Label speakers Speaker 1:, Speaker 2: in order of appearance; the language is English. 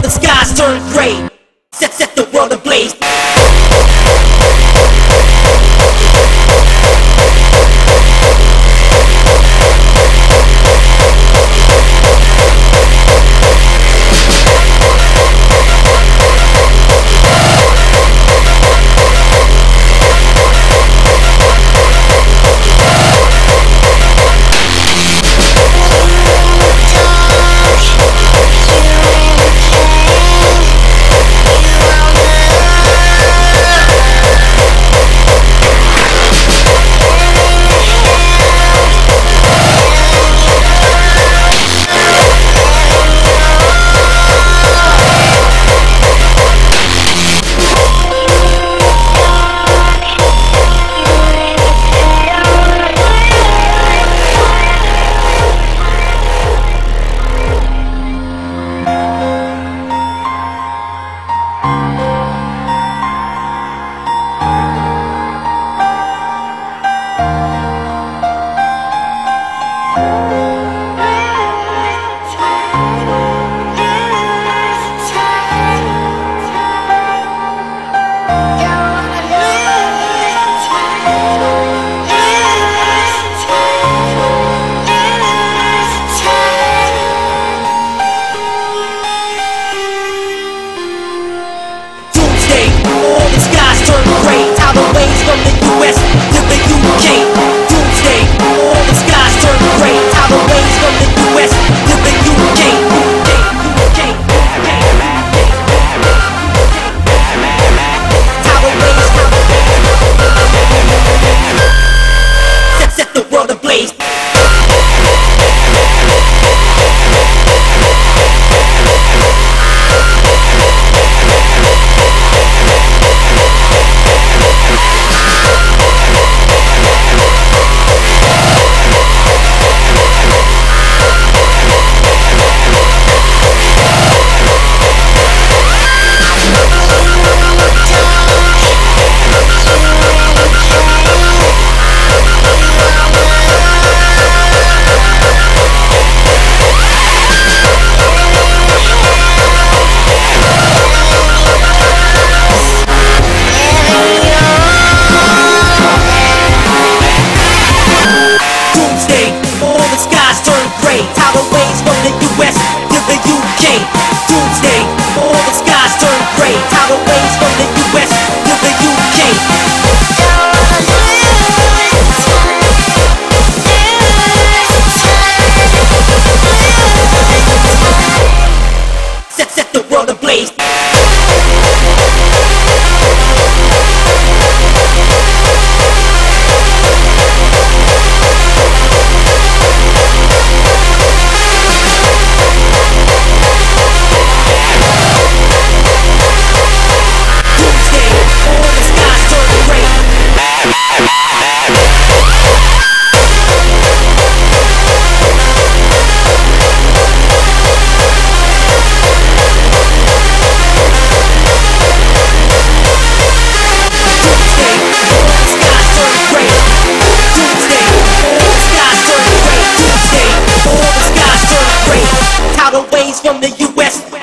Speaker 1: the skies turn gray. Set the world ablaze. Doomsday, all the skies turn gray. Tidal waves from the US to the UK. Doomsday, all the skies turn gray. Tidal waves from the US to the UK. Tidal waves, set the world ablaze. Tidal waves from the US to the UK. Doomsday, all the skies turn gray. Tidal waves from the US to the UK. Set the world ablaze. From the US